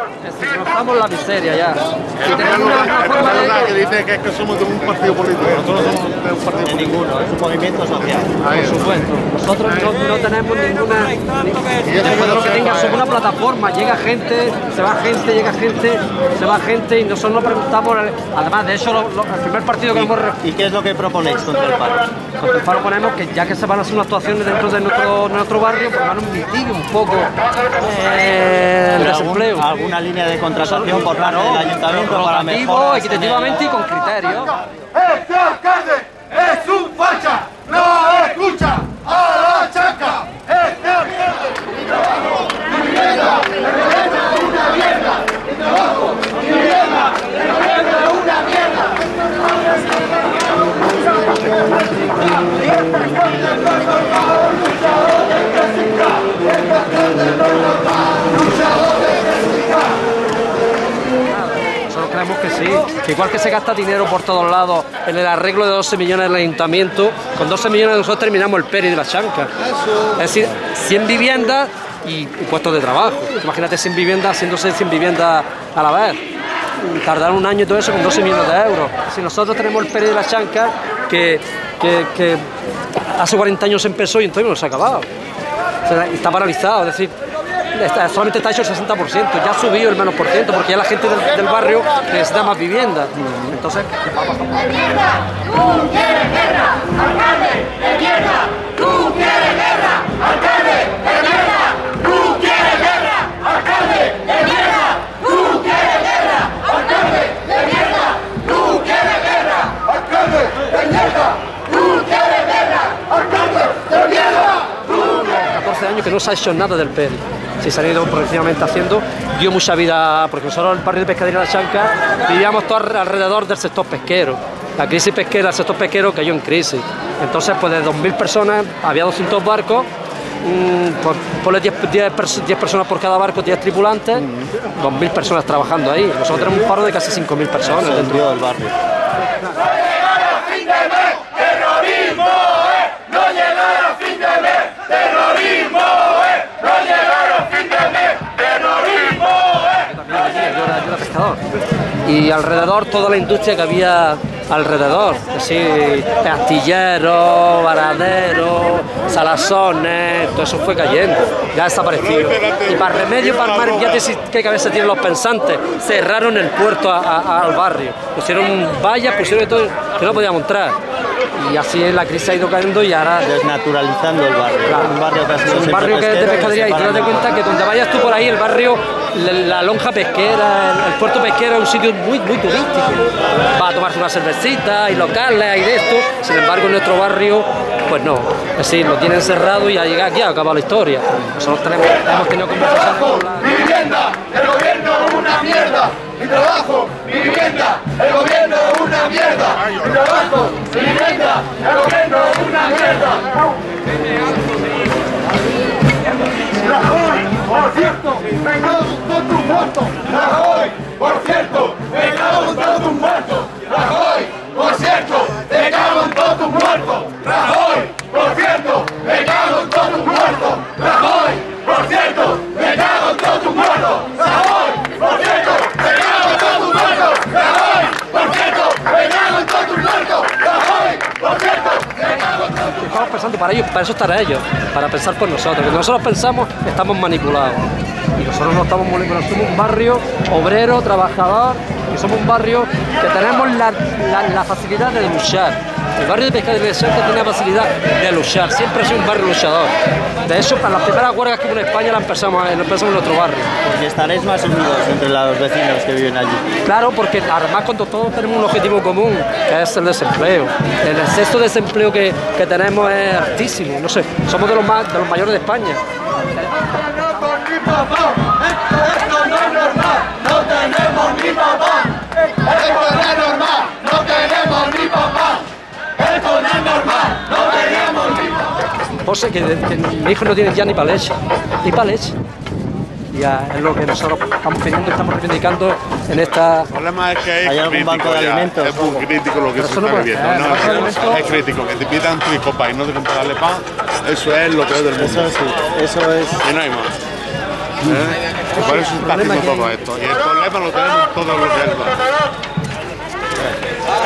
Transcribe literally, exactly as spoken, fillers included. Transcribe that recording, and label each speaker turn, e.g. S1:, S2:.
S1: Es decir, nos estamos en la miseria ya.
S2: Si tenemos una, una forma de... que dice que, es que somos de un partido político, nosotros no somos de un partido político.
S3: Ninguno, es un movimiento social.
S1: Por supuesto. Nosotros no, no tenemos ninguna... Nosotros lo que tenga es una plataforma, llega gente, se va gente, llega gente, se va gente y nosotros nos preguntamos, además de eso, lo, lo, el primer partido que
S3: ¿Y,
S1: hemos...
S3: ¿Y qué es lo que proponéis contra el paro?
S1: Contra el paro ponemos que ya que se van a hacer unas actuaciones dentro de nuestro, nuestro barrio, pues van a mitigue un poco eh, el desempleo.
S3: Algún, ¿Alguna línea de contratación por parte del ayuntamiento para mejorar?
S1: Equitativamente y con criterio.
S4: ¡Este alcalde es un facha! ¡No escucha a la chanca! ¡Este alcalde! ¡Mi trabajo, mi vivienda! ¡El gobierno es una mierda! ¡Mi trabajo, mi vivienda! ¡El gobierno es una mierda!
S1: Nosotros creemos que sí, que igual que se gasta dinero por todos lados en el arreglo de doce millones del ayuntamiento, con doce millones nosotros terminamos el peri de la chanca. Es decir, cien viviendas y, y puestos de trabajo. Imagínate cien viviendas haciéndose cien viviendas a la vez. Tardar un año y todo eso con doce millones de euros. Si nosotros tenemos el peri de la chanca que, que, que hace cuarenta años empezó y entonces no se ha acabado. O sea, está paralizado, es decir, está, solamente está hecho el sesenta por ciento, ya ha subido el menos por ciento porque ya la gente del, del barrio necesita más vivienda. Entonces,
S4: ¡De mierda! ¡Tú quieres guerra! ¡Alcalde de mierda! ¡Tú quieres guerra! ¡Alcalde de mierda! ¡Tú quieres guerra! ¡Alcalde de mierda! ¡Tú quieres guerra! ¡Alcalde de mierda! ¡Tú quieres guerra! ¡Alcalde de mierda! ¡Tú quieres guerra! ¡Alcalde de mierda!
S1: catorce años que no se ha hecho nada del peri. Sí, se han ido progresivamente haciendo, dio mucha vida, porque nosotros el barrio de Pescadería de la Chanca vivíamos todos alrededor del sector pesquero. La crisis pesquera, el sector pesquero cayó en crisis. Entonces, pues de dos mil personas, había doscientos barcos, mmm, pues, ponle diez, diez, diez personas por cada barco, diez tripulantes, dos mil personas trabajando ahí. Nosotros tenemos un paro de casi cinco mil personas dentro
S3: del barrio.
S4: ¡Terrorismo, eh! ¡No llegar a fin de mes! ¡Terrorismo, eh! ¡No llegar a fin de mes! ¡Terrorismo, eh!
S1: También allí, yo era, yo era pescador. Y alrededor, toda la industria que había alrededor, así, astilleros, varaderos, salazones, todo eso fue cayendo, ya ha desaparecido. Y para remedio, para el mar, ya qué cabeza tienen los pensantes, cerraron el puerto a, a, al barrio, pusieron vallas, pusieron todo, que no podíamos entrar. Y así la crisis ha ido cayendo y ahora...
S3: Desnaturalizando el barrio.
S1: Claro.
S3: Un barrio que ha sido
S1: un barrio que es de pescadería y tú das cuenta que donde vayas tú por ahí, el barrio, la, la lonja pesquera, el, el puerto pesquero es un sitio muy, muy turístico. Va a tomarse una cervecita, hay locales, hay de esto. Sin embargo, en nuestro barrio, pues no. Es decir, lo tienen cerrado y ha llegado aquí, ha acabado la historia. Nosotros tenemos, hemos tenido conversaciones con la...
S4: ¡Mi vivienda! ¡El gobierno es una mierda! ¡Mi trabajo! ¡Mi vivienda! ¡El gobierno es una mierda! ¡Mi trabajo! ¡Mi vivienda! ¡El gobierno es una mierda! Rajoy, por cierto, me cago en todos tus muertos. Rajoy, por cierto, me cago en todos tus muertos. Rajoy, por cierto, me cago en todos tus muertos. Rajoy, por cierto, me cago en todos tus muertos. Rajoy, por cierto, me cago en todos tus muertos. Rajoy, por cierto, me cago en todos tus muertos. Rajoy, por cierto, me cago en todos tus muertos. Rajoy, por cierto, me cago en todos tus muertos.
S1: Estamos pensando para ellos, para eso estará ellos, para pensar por nosotros. Que nosotros pensamos, estamos manipulados. Y nosotros no estamos manipulados, somos un barrio obrero, trabajador, y somos un barrio que tenemos la, la, la facilidad de luchar. El barrio de Pescadería de la Chanca tiene la facilidad de luchar, siempre ha sido un barrio luchador. De hecho, para las primeras huelgas que hubo en España la empezamos, la empezamos en nuestro barrio.
S3: Porque estaréis más unidos entre los vecinos que viven allí.
S1: Claro, porque además cuando todos tenemos un objetivo común, que es el desempleo. El exceso de desempleo que, que tenemos es altísimo, no sé, somos de los, más, de los mayores de España.
S4: Esto no es normal, no tenemos ni papá. Esto no es normal, no tenemos ni papá. Esto no es normal, no tenemos ni papá.
S1: José, que, que mi hijo no tiene ya ni para leche, ni para leche. Ya es lo que nosotros estamos pidiendo, estamos reivindicando en esta...
S2: El problema es que es
S3: ¿Hay algún
S2: crítico
S3: banco de
S2: ya,
S3: alimentos?
S2: es muy crítico lo que se
S1: Eso no
S2: está
S1: puede
S2: viviendo.
S1: ser,
S2: No,
S1: banco de
S2: es,
S1: alimentos.
S2: es crítico, que te pidan tu hijo para y no te comprarle pan, eso es lo peor del mundo.
S3: Eso sí, eso es...
S2: Y no hay más. ¿Eh? Por eso se está haciendo todo esto. Y el problema lo tenemos todos los hierbas.